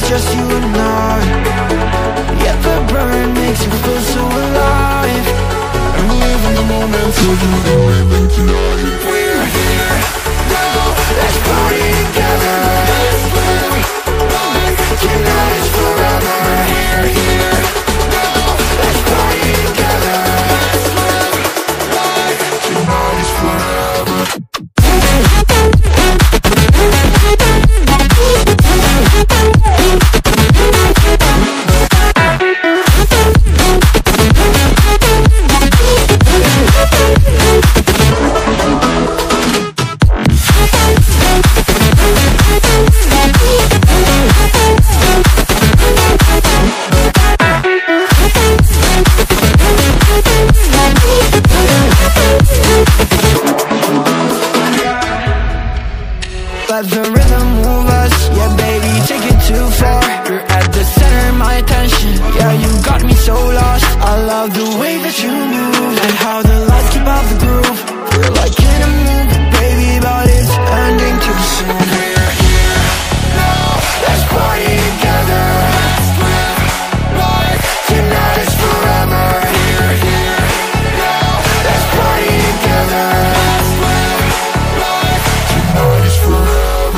just you and I. Yet the burn makes you feel so alive. I'm living the moment till you leave me tonight. We're here now, let's party together. Let's live life, tonight is forever. We're here now, let's party together. Let's live life, tonight is forever. Let the rhythm move us, yeah baby, take it too far. You're at the center of my attention, yeah you got me so lost. I love the way that you move, and how the lights keep out the groove. We're like in a movie, baby, but it's ending too soon. We're here now, let's party together. Let's live life, tonight is forever. We're here now, let's party together. Let's live life, tonight is forever.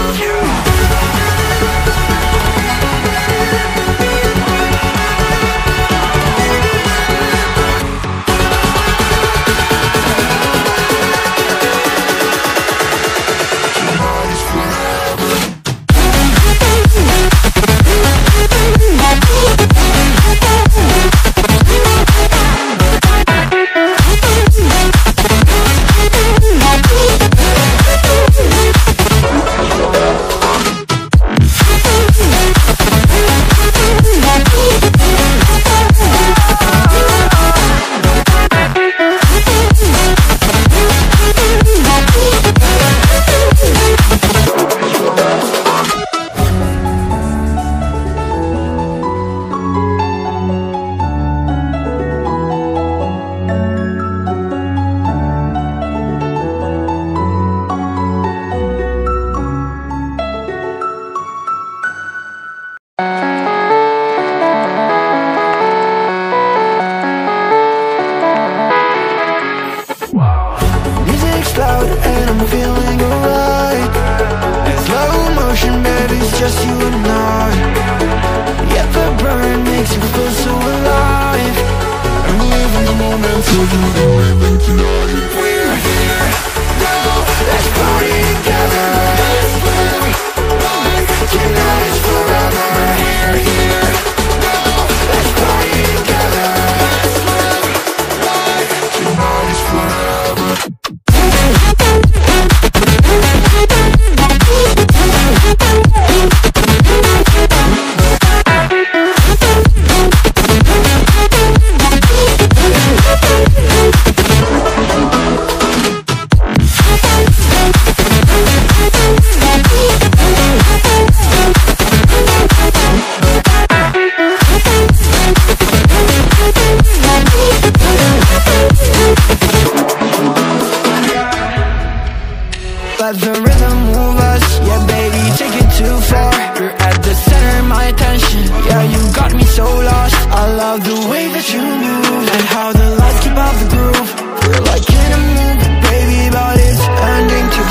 Loud and I'm feeling alright. In slow motion, baby, it's just you and I. Yet the burn makes you feel so alive. I'm living the moment till you leave me tonight. We're here now, let's party together. Let's live life, tonight is forever. We're here now, let's party together. Let's live life, tonight is forever. Let the rhythm move us, yeah baby, take it too far. You're at the center of my attention, yeah you got me so lost. I love the way that you move, and how the lights keep out the groove. We're like in a movie, baby, but it's ending too